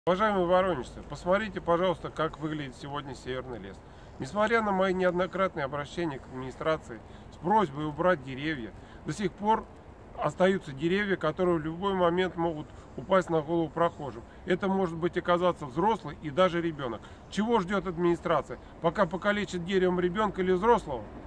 Уважаемые воронежцы, посмотрите, пожалуйста, как выглядит сегодня Северный лес. Несмотря на мои неоднократные обращения к администрации с просьбой убрать деревья, до сих пор остаются деревья, которые в любой момент могут упасть на голову прохожим. Это может быть оказаться взрослый и даже ребенок. Чего ждет администрация? Пока покалечит деревом ребенка или взрослого?